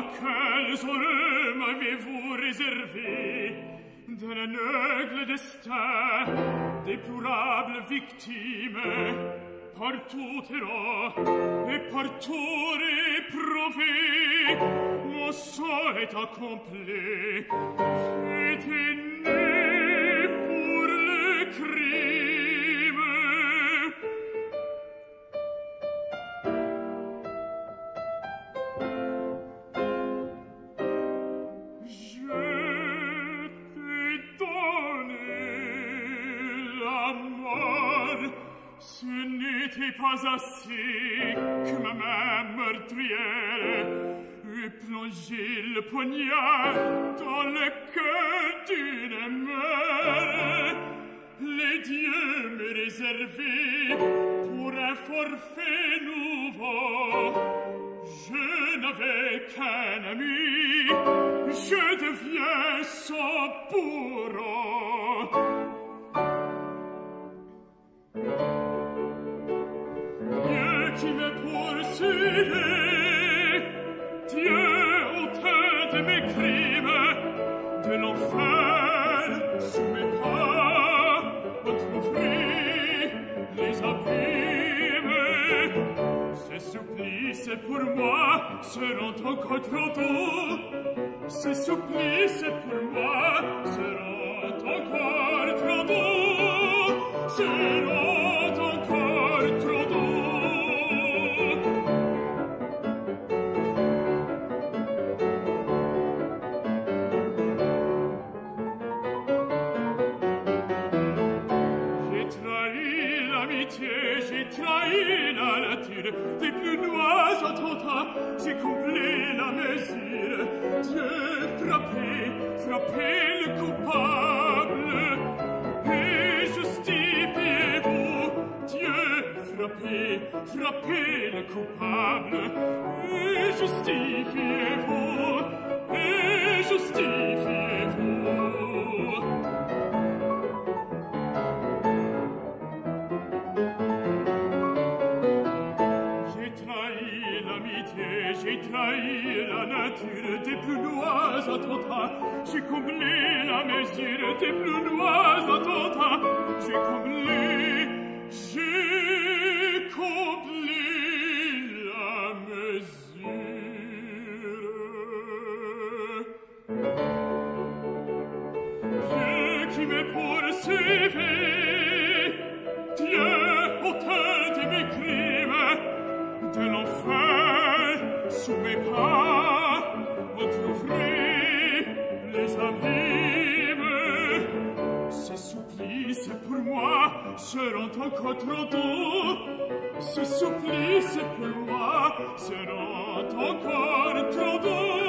quels heureux m'avez-vous réservé d'un aigle destin, déplorable victime, partout errant et partout réprouvé, mon sort est accompli. J'étais né pour le crime. Je t'ai donné la mort. Ce n'était pas assez que ma main meurtrière eût plongé le poignard dans le cœur d'une mère. Les dieux me réservaient pour un forfait nouveau. Je n'avais qu'un ami, je deviens son bourreau. Dieu qui me poursuivait, Dieu auteur de mes crimes, de l'enfer sous mes pas, entr'ouvrit les abîmes. Ces supplices pour moi seront encore trop doux. Ces supplices pour moi seront encore trop doux. Seront encore trop doux. J'ai trahi l'amitié, j'ai trahi la nature, des plus noirs attentats, j'ai comblé la mesure. Dieu frappez le coupable, et justifiez-vous. Dieu frappez le coupable, et justifiez-vous, et justifiez-vous. J'ai trahi la nature des plus noirs attentats, j'ai comblé la mesure des plus noirs attentats, j'ai comblé la mesure. Dieu qui me poursuivait, Dieu auteur de mes crimes, de l'enfer sous mes pas, entr'ouvrit les abîmes. Ces supplices pour moi seront encore trop doux. Ces supplices pour moi seront encore trop doux.